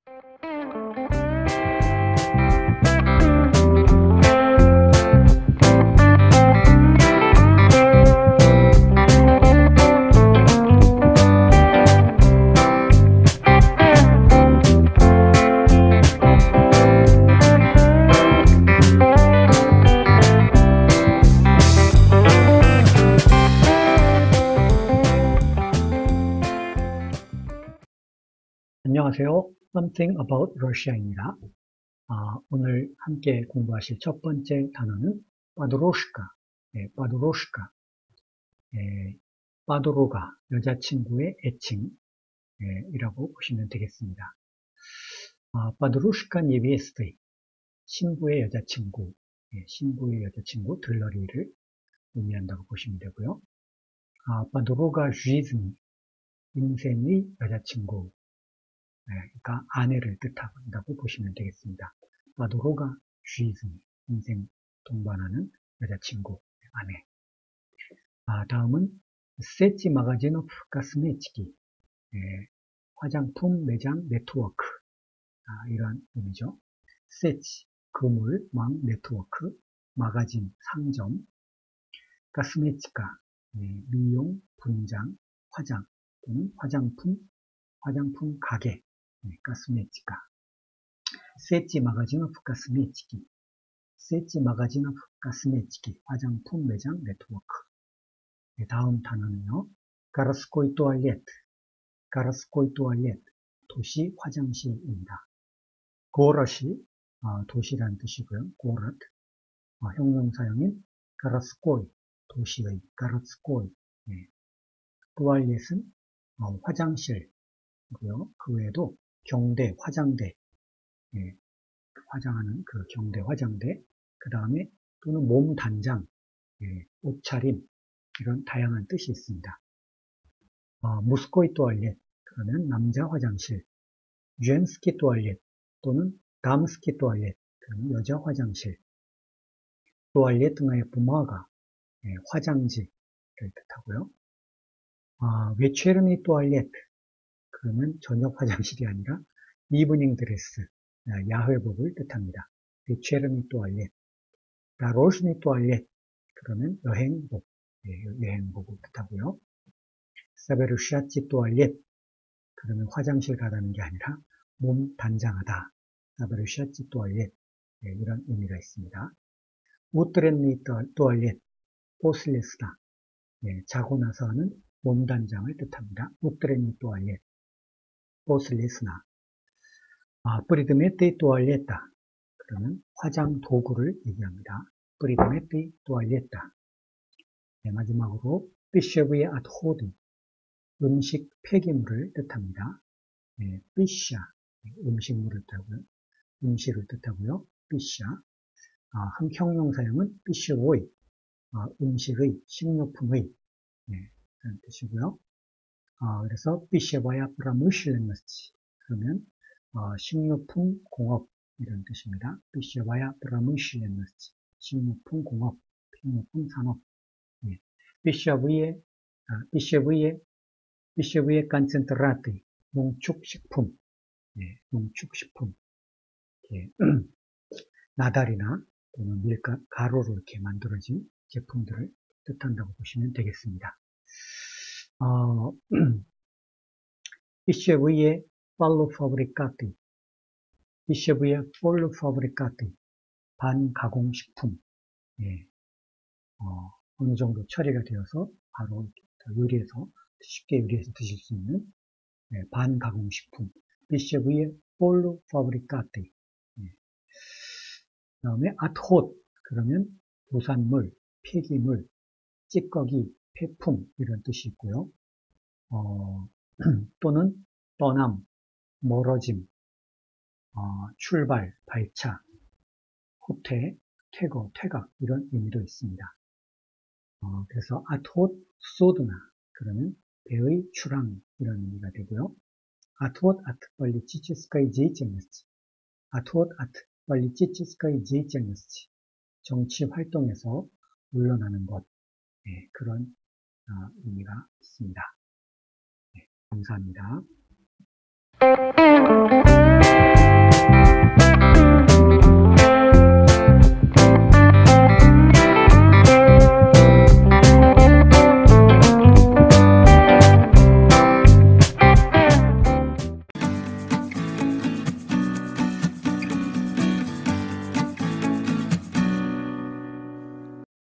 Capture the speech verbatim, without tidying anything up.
안녕하세요. Something about Russia입니다. 아, 오늘 함께 공부하실 첫 번째 단어는 빠드로슈카, 네, 빠드로슈카, 네, 빠도로가 여자친구의 애칭 네, 이라고 보시면 되겠습니다. 아, 빠드로슈카 niewiesty, 신부의 여자친구, 네, 신부의 여자친구 들러리를 의미한다고 보시면 되고요. 아, 빠도로가 жизни, 인생의 여자친구, 네, 그러니까 아내를 뜻한다고 보시면 되겠습니다. 빠도로가 жизни, 인생 동반하는 여자친구, 아내. 아, 다음은 세치 마가진오프 가스메치기, 네, 화장품 매장 네트워크. 아, 이러한 의미죠. 세치, 그물, 망, 네트워크, 마가진, 상점, 가스메치카, 네, 미용, 분장, 화장 또는 화장품, 화장품 가게, 네, 가스메치카. 세치 마가진오프 가스메치기, 세치 마가진오프 가스메치기, 화장품 매장 네트워크. 네, 다음 단어는요, 가라스코이 투알레트, 가라스코이 투알레트, 도시 화장실입니다. 고럿이 어, 도시라는 뜻이고요. 고럿, 어, 형용사형인 가라스코이, 도시의 가라스코이. 네. 투알렛은 어, 화장실이고요. 그 외에도 경대, 화장대, 네. 화장하는 그 경대, 화장대, 그 다음에 또는 몸 단장, 네. 옷차림, 이런 다양한 뜻이 있습니다. 어, 무스코이 투알렛, 그러면 남자 화장실, 젬스키 투알렛 또는 담스키 투알렛, 그러면 여자 화장실, 투알렛의 부마가, 네. 화장지를 뜻하고요. 아, 외체르니 투알렛, 그러면 저녁 화장실이 아니라 이브닝 드레스, 야회복을 뜻합니다. 외체르니 투알렛. 라로즈니 투알렛, 그러면 여행복, 예, 여행복을 뜻하고요. 사베르샤치 투알렛, 그러면 화장실 가라는 게 아니라 몸 단장하다. 사베르샤치 투알렛, 예, 이런 의미가 있습니다. 우트렌니 투알렛, 포슬레스다, 예, 자고 나서 하는 몸 단장을 뜻합니다. 우트렌니 투알렛, 포슬레스나. 아, 프리드메티 투알렛다, 그러면 화장 도구를 얘기합니다. 프리드메티 투알렛다. 네, 마지막으로 피셔브의 아트호드, 음식 폐기물을 뜻합니다. 네, 피샤, 음식물을 뜻하고요. 음식을 뜻하고요. 피샤. 아, 한 형용사형은 피셔보이, 아, 음식의, 식료품의, 네, 그런 뜻이고요. 아, 그래서 피셔바야 프라무실레너스치, 그러면 어, 식료품 공업 이런 뜻입니다. 피셔바야 프라무실레너스치, 식료품 공업, 식료품 산업. 네. 피셔브의 아, 피셔브의 피셔브의 칸센트라트, 농축식품, 네, 농축식품. 예, 나달이나 또는 밀가, 가루로 이렇게 만들어진 제품들을 뜻한다고 보시면 되겠습니다. 어, 피셔브의 팔로 파브리카티, 피셔브의 폴로 파브리카티, 반가공식품. 예, 어, 어느 정도 처리가 되어서 바로 요리해서 쉽게 요리해서 드실 수 있는 예, 반가공식품. 피셔브의 폴로 파브리카티. 예. 그 다음에 아트톳, 그러면 부산물, 폐기물, 찌꺼기, 폐품 이런 뜻이 있고요. 어, 또는 떠남, 멀어짐, 어, 출발, 발차, 후퇴, 퇴거, 퇴각 이런 의미도 있습니다. 어, 그래서 아트톳 소드나, 그러면 배의 출항 이런 의미가 되고요. 아트톳 아트 빨리 치치스카이 제이쟁스치, 아트톳 아트 빨리 치치스카이 제이쟁스치, 정치 활동에서 물러나는 것, 네, 그런 어, 의미가 있습니다. 네, 감사합니다.